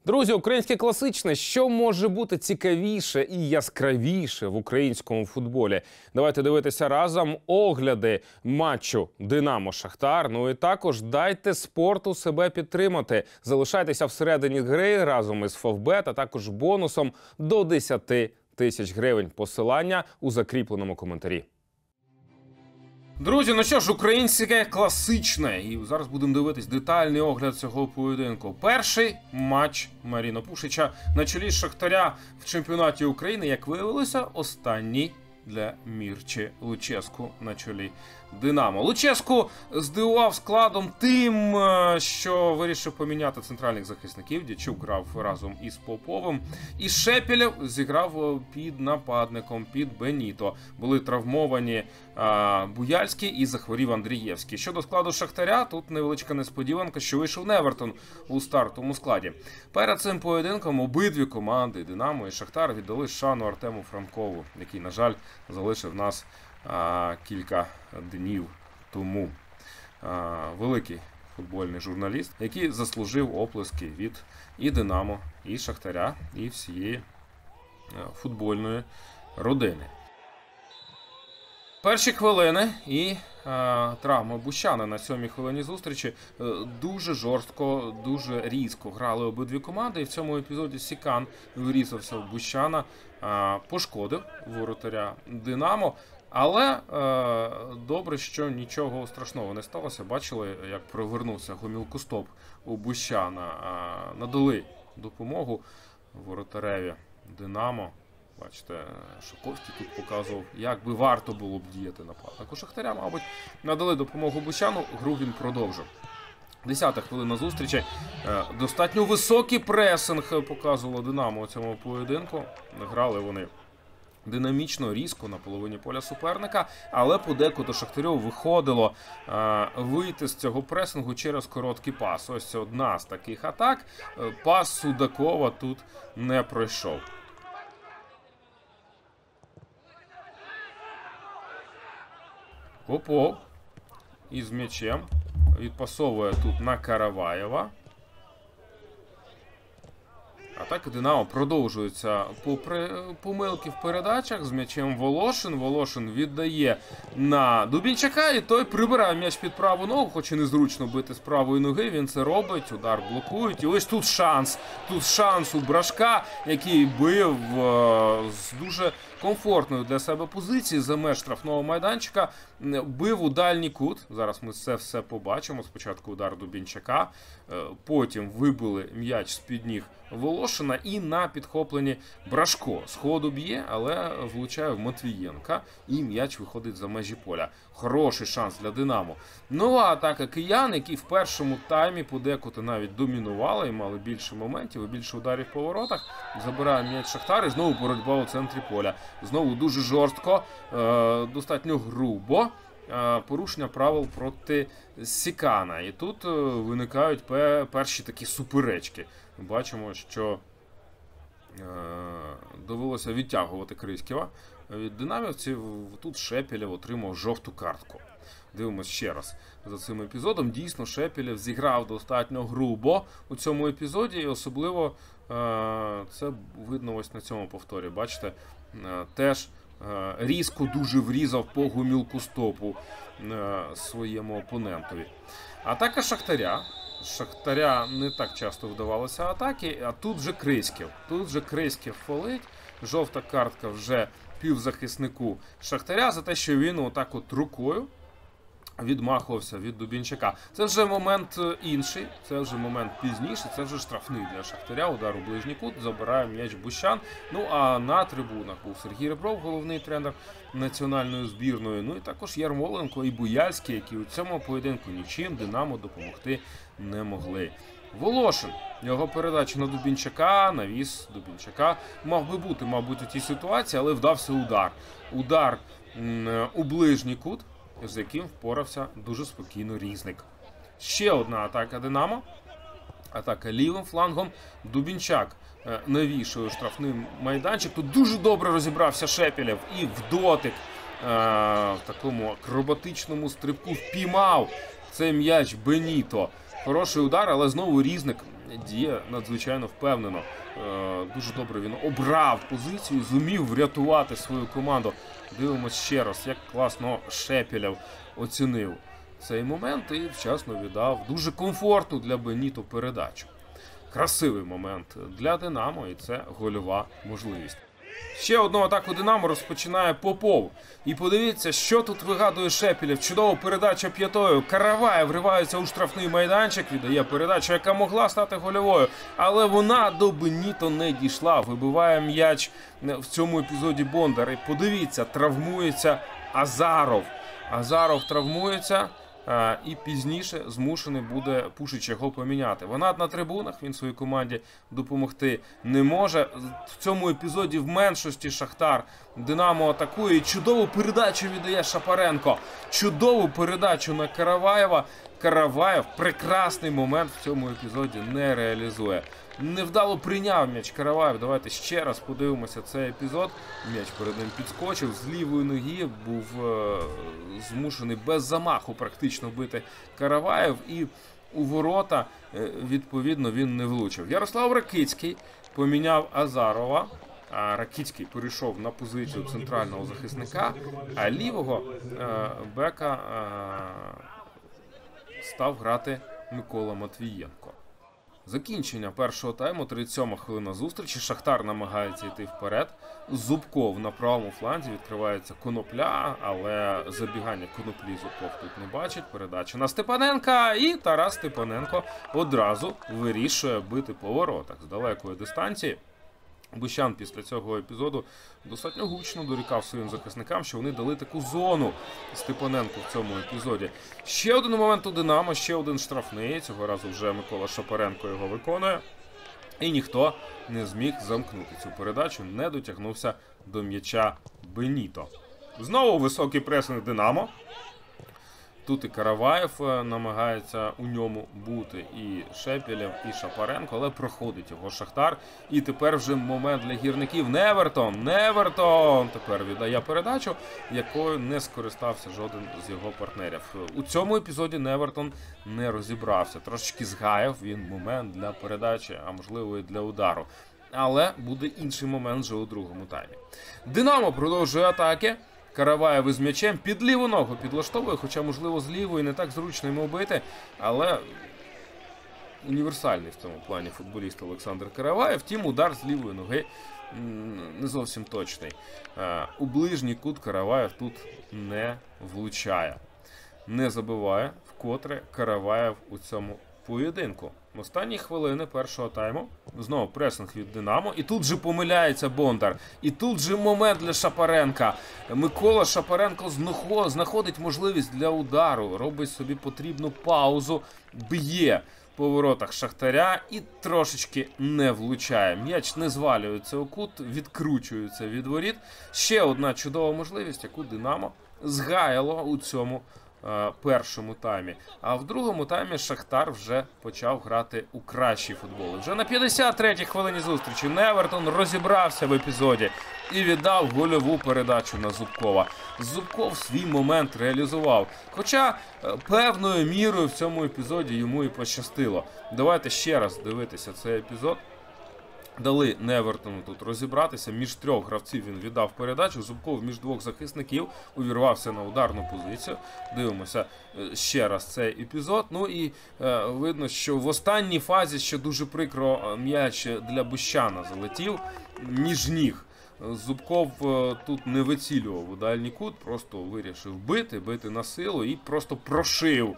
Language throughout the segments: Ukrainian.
Друзі, українське класичне. Що може бути цікавіше і яскравіше в українському футболі? Давайте дивитися разом огляди матчу «Динамо-Шахтар». Ну і також дайте спорту себе підтримати. Залишайтеся всередині гри разом із Фавбет, а також бонусом до 10 тисяч гривень. Посилання у закріпленому коментарі. Друзі, ну що ж, українське класичне. І зараз будемо дивитись детальний огляд цього поєдинку. Перший матч Маріно Пушича на чолі Шахтаря в чемпіонаті України, як виявилося, останній для Мірчі Луческу на чолі Динамо. Луческу здивував складом тим, що вирішив поміняти центральних захисників. Дячук грав разом із Поповим. І Шепелєв зіграв під нападником, під Беніто. Були травмовані Буяльський і захворів Андрієвський. Щодо складу Шахтаря, тут невеличка несподіванка, що вийшов Невертон у стартовому складі. Перед цим поєдинком обидві команди, Динамо і Шахтар, віддали шану Артему Франкову, який, на жаль, залишив нас кілька днів тому. Великий футбольний журналіст, який заслужив оплески від і Динамо, і Шахтаря, і всієї футбольної родини. Перші хвилини і травма Бущана на 7-й хвилині зустрічі. Дуже жорстко, дуже різко грали обидві команди. І в цьому епізоді Сікан врізався в Бущана, пошкодив воротаря Динамо. Але добре, що нічого страшного не сталося. Бачили, як провернувся гомілкостоп у Бущана. Надали допомогу воротареві Динамо. Бачите, Шоковський тут показував, як би варто було б діяти нападнику Шахтаря. Мабуть, надали допомогу Бущану, гру він продовжив. 10-та хвилина зустрічі. Достатньо високий пресинг показувало Динамо у цьому поєдинку. Грали вони динамічно, різко на половині поля суперника, але подекуди Шахтарю виходило вийти з цього пресингу через короткий пас. Ось одна з таких атак. Пас Судакова тут не пройшов. Попов із м'ячем відпасовує тут на Караваєва. Атака Динамо продовжується попри помилки в передачах. З м'ячем Волошин. Волошин віддає на Дубінчака, і той прибирає м'яч під праву ногу, хоч і незручно бити з правої ноги. Він це робить, удар блокують. І ось тут шанс. Тут шанс у Брашка, який бив з дуже комфортною для себе позиції за меж штрафного майданчика. Бив у дальній кут. Зараз ми це все побачимо. Спочатку удар Дубінчака, потім вибили м'яч з-під ніг Волошина і на підхопленні Брашко. Сходу б'є, але влучає в Матвієнка і м'яч виходить за межі поля. Хороший шанс для Динамо. Нова атака киян, які в першому таймі подекуди навіть домінували і мали більше моментів і більше ударів по воротах. Забирає м'яч Шахтар і знову боротьба у центрі поля. Знову дуже жорстко, достатньо грубо. Порушення правил проти Сікана. І тут виникають перші такі суперечки. Бачимо, що довелося відтягувати Криськіва від динамівців. Тут Шепелєв отримав жовту картку. Дивимось ще раз за цим епізодом. Дійсно, Шепелєв зіграв достатньо грубо у цьому епізоді. І особливо це видно ось на цьому повторі. Бачите, теж різко дуже врізав по гомілкостопу своєму опонентові. Атака Шахтаря. Шахтаря не так часто вдавалося атаки, а тут вже Криськів. Тут вже Криськів фолить. Жовта картка вже півзахиснику Шахтаря за те, що він отак от рукою відмахувався від Дубінчака. Це вже момент інший, це вже момент пізніше, це вже штрафний для Шахтаря. Удар у ближній кут, забирає м'яч Бущан. Ну а на трибунах був Сергій Ребров, головний тренер національної збірної. Ну і також Ярмоленко і Буяльський, які у цьому поєдинку нічим Динамо допомогти не могли. Волошин, його передача на Дубінчака, навіс Дубінчака. Мав би бути, мабуть, у тій ситуації, але вдався удар. Удар у ближній кут, з яким впорався дуже спокійно Різник. Ще одна атака Динамо. Атака лівим флангом. Дубінчак навішує штрафний майданчик. Тут дуже добре розібрався Шепелєв і в дотик в такому акробатичному стрибку впіймав цей м'яч Беніто. Хороший удар, але знову Різник діє надзвичайно впевнено. Дуже добре він обрав позицію, зумів врятувати свою команду. Дивимось ще раз, як класно Шепелєв оцінив цей момент і вчасно віддав дуже комфортну для Беніто передачу. Красивий момент для Динамо, і це гольова можливість. Ще одну атаку Динамо розпочинає Попов. І подивіться, що тут вигадує Шепелєв. Чудова передача п'ятою. Караваєв вривається у штрафний майданчик, віддає передачу, яка могла стати гольовою. Але вона до Беніто не дійшла. Вибиває м'яч в цьому епізоді Бондар. І подивіться, травмується Азаров. Азаров травмується. І пізніше змушений буде Пушич його поміняти. Вона на трибунах, він своїй команді допомогти не може. В цьому епізоді в меншості Шахтар. Динамо атакує і чудову передачу віддає Шапаренко. Чудову передачу на Караваєва. Караваєв прекрасний момент в цьому епізоді не реалізує. Невдало прийняв м'яч Караваєв. Давайте ще раз подивимося цей епізод. М'яч перед ним підскочив, з лівої ноги був змушений без замаху практично бити Караваєв. І у ворота, відповідно, він не влучив. Ярослав Ракицький поміняв Азарова. А Ракицький перейшов на позицію центрального захисника, а лівого бека став грати Микола Матвієнко. Закінчення першого тайму, 37-ма хвилина зустрічі. Шахтар намагається йти вперед. Зубков на правому фланзі, відкривається Конопля, але забігання Коноплі Зубков тут не бачить. Передача на Степаненка, і Тарас Степаненко одразу вирішує бити по воротах з далекої дистанції. Бущан після цього епізоду достатньо гучно дорікав своїм захисникам, що вони дали таку зону Степаненку в цьому епізоді. Ще один момент у Динамо, ще один штрафний. Цього разу вже Микола Шапаренко його виконує. І ніхто не зміг замкнути цю передачу, не дотягнувся до м'яча Беніто. Знову високий пресинг Динамо. Тут і Караваєв намагається у ньому бути, і Шепелєв, і Шапаренко, але проходить його Шахтар. І тепер вже момент для гірників. Невертон тепер віддає передачу, якою не скористався жоден з його партнерів. У цьому епізоді Невертон не розібрався. Трошечки згаяв він момент для передачі, а можливо і для удару. Але буде інший момент вже у другому таймі. Динамо продовжує атаки. Караваєв із м'ячем під ліву ногу підлаштовує, хоча, можливо, з лівої не так зручно йому бити, але універсальний в цьому плані футболіст Олександр Караваєв. Втім, удар з лівої ноги не зовсім точний. У ближній кут Караваєв тут не влучає. Не забиває, вкотре Караваєв у цьому поєдинку. В останні хвилини першого тайму знову пресинг від Динамо. І тут же помиляється Бондар. І тут же момент для Шапаренка. Микола Шапаренко знаходить можливість для удару. Робить собі потрібну паузу. Б'є по воротах Шахтаря і трошечки не влучає. М'яч не звалюється у кут, відкручується від воріт. Ще одна чудова можливість, яку Динамо згаяло у цьому першому таймі. А в другому таймі Шахтар вже почав грати у кращий футбол. Вже на 53-й хвилині зустрічі Невертон розібрався в епізоді і віддав гольову передачу на Зубкова. Зубков свій момент реалізував. Хоча певною мірою в цьому епізоді йому і пощастило. Давайте ще раз дивитися цей епізод. Дали Невертону тут розібратися. Між трьох гравців він віддав передачу. Зубков між двох захисників увірвався на ударну позицію. Дивимося ще раз цей епізод. Ну і видно, що в останній фазі ще дуже прикро м'яч для Бущана залетів між ніг. Зубков тут не вицілював у дальній кут, просто вирішив бити на силу і просто прошив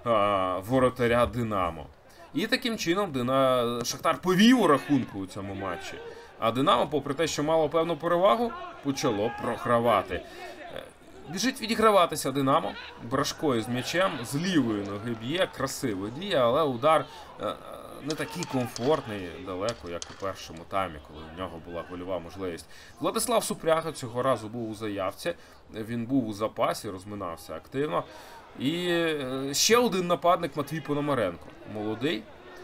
воротаря Динамо. І таким чином Шахтар повів у рахунку у цьому матчі. А Динамо, попри те, що мало певну перевагу, почало програвати. Біжить відіграватися Динамо. Брашко із м'ячем, з лівої ноги б'є, красиво діє, але удар не такий комфортний далеко, як у першому таймі, коли в нього була гольова можливість. Владислав Супряга цього разу був у заявці, він був у запасі, розминався активно. І ще один нападник Матвій Пономаренко. Молодий.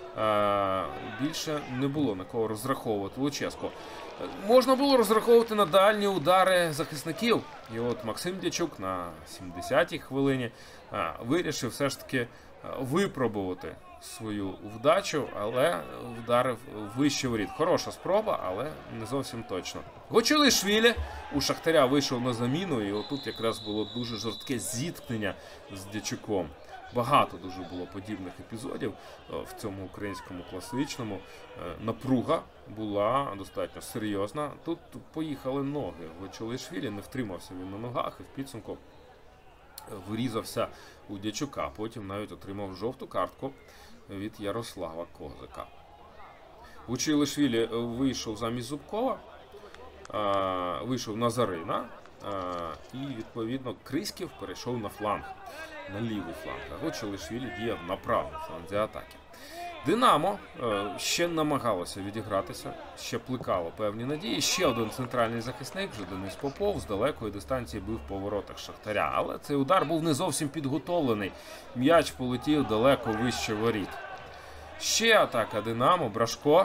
Більше не було на кого розраховувати Луческо. Можна було розраховувати на дальні удари захисників. І от Максим Дячук на 70-й хвилині вирішив все ж таки випробувати свою вдачу, але вдарив вище воріт. Хороша спроба, але не зовсім точно. Гочулишвілі у Шахтаря вийшов на заміну, і отут якраз було дуже жорстке зіткнення з Дячуком. Багато дуже було подібних епізодів в цьому українському класичному. Напруга була достатньо серйозна. Тут поїхали ноги. Гочулишвілі не втримався він на ногах і в підсумку вирізався у Дячука. Потім навіть отримав жовту картку від Ярослава Козака. Гочулишвілі вийшов замість Зубкова, вийшов Назарина, і, відповідно, Криськів перейшов на фланг, на лівий фланг. А Гочулишвілі діяв на правому фланзі атаки. Динамо ще намагалося відігратися, ще плекало певні надії. Ще один центральний захисник, вже Денис Попов, з далекої дистанції бив по воротах Шахтаря. Але цей удар був не зовсім підготовлений. М'яч полетів далеко вище воріт. Ще атака Динамо. Брашко.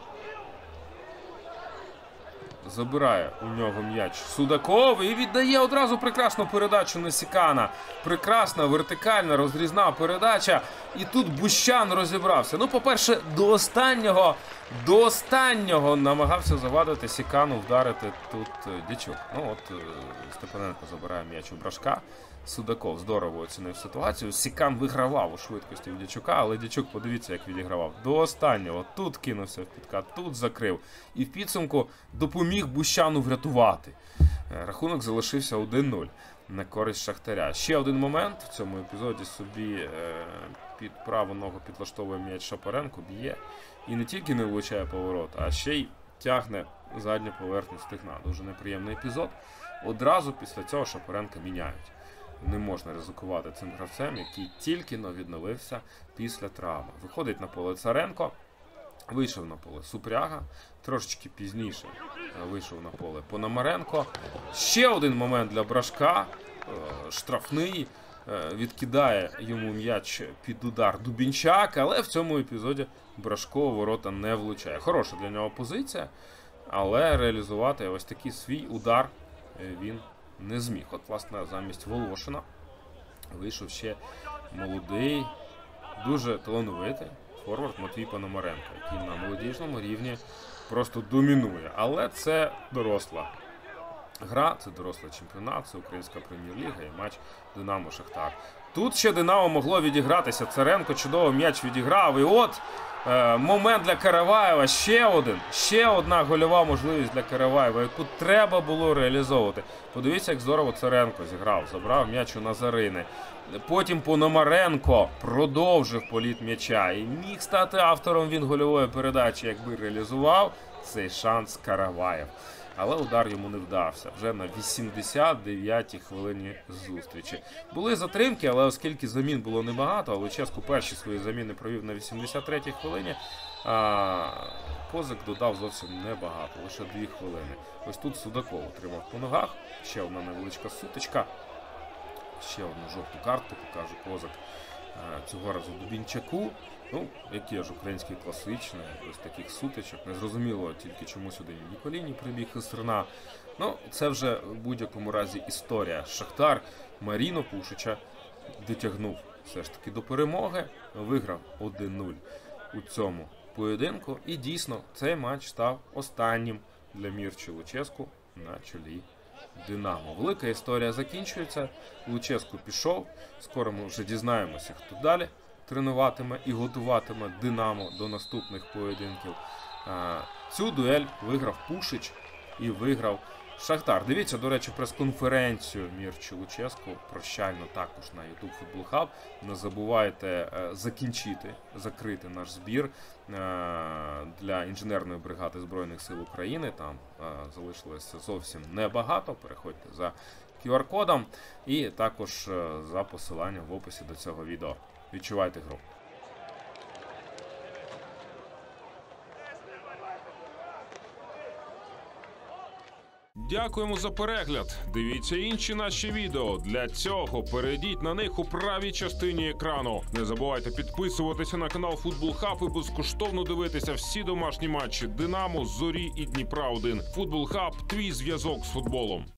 Забирає у нього м'яч Судаков і віддає одразу прекрасну передачу на Сікана. Прекрасна, вертикальна, розрізна передача. І тут Бущан розібрався. Ну, по-перше, до останнього намагався завадити Сікану вдарити тут Дячук. Ну, от Степаненко забирає м'яч у Брашка. Судаков здорово оцінив ситуацію. Сікан вигравав у швидкості у Дячука, але Дячук, подивіться, як відігравав. До останнього. Тут кинувся в підкат, тут закрив. І в підсумку допоміг Бущану врятувати. Рахунок залишився 1-0 на користь Шахтаря. Ще один момент. В цьому епізоді собі під праву ногу підлаштовує м'яч Шапаренко, б'є. І не тільки не влучає поворот, а ще й тягне задню поверхню стегна. Дуже неприємний епізод. Одразу після цього Шапаренка міняють. Не можна ризикувати цим гравцем, який тільки-но відновився після травми. Виходить на поле Царенко, вийшов на поле Супряга, трошечки пізніше вийшов на поле Пономаренко. Ще один момент для Брашка, штрафний, відкидає йому м'яч під удар Дубінчак, але в цьому епізоді Брашко у ворота не влучає. Хороша для нього позиція, але реалізувати ось такий свій удар він не зміг. От, власне, замість Волошина вийшов ще молодий, дуже талановитий форвард Матвій Пономаренко, який на молодіжному рівні просто домінує. Але це доросла гра, це дорослий чемпіонат, це українська прем'єр-ліга і матч Динамо-Шахтар. Тут ще Динамо могло відігратися. Царенко чудово м'яч відіграв. І от момент для Караваєва. Ще одна гольова можливість для Караваєва, яку треба було реалізовувати. Подивіться, як здорово Царенко зіграв. Забрав м'яч у Назарини. Потім Пономаренко продовжив політ м'яча. І міг стати автором він гольової передачі, якби реалізував цей шанс Караваєв. Але удар йому не вдався. Вже на 89-й хвилині зустрічі. Були затримки, але оскільки замін було небагато, а Луческу перші свої заміни провів на 83-й хвилині, Козак додав зовсім небагато, лише 2 хвилини. Ось тут Судаков отримав по ногах. Ще одна невеличка сутичка. Ще одну жовту картку покаже Козак. Цього разу Дубінчаку. Ну, які ж українські класичні, ось таких сутичок. Незрозуміло тільки чому сюди Ніколіні прибіг із Стерна. Ну, це вже в будь-якому разі історія. Шахтар Маріно Пушича дотягнув все ж таки до перемоги. Виграв 1-0 у цьому поєдинку. І дійсно, цей матч став останнім для Мірчі Луческу на чолі Динамо. Велика історія закінчується. Луческу пішов. Скоро ми вже дізнаємося, хто далі тренуватиме і готуватиме Динамо до наступних поєдинків. Цю дуель виграв Пушич і виграв Шахтар. Дивіться, до речі, прес-конференцію Мірчі Луческу прощально також на YouTube Football Hub. Не забувайте закрити наш збір для інженерної бригади Збройних сил України. Там залишилося зовсім небагато. Переходьте за QR-кодом і також за посиланням в описі до цього відео. Відчувайте гру. Дякуємо за перегляд. Дивіться інші наші відео. Для цього перейдіть на них у правій частині екрану. Не забувайте підписуватися на канал Football Hub і безкоштовно дивитися всі домашні матчі Динамо, Зорі і Дніпра 1. Football Hub – твій зв'язок з футболом.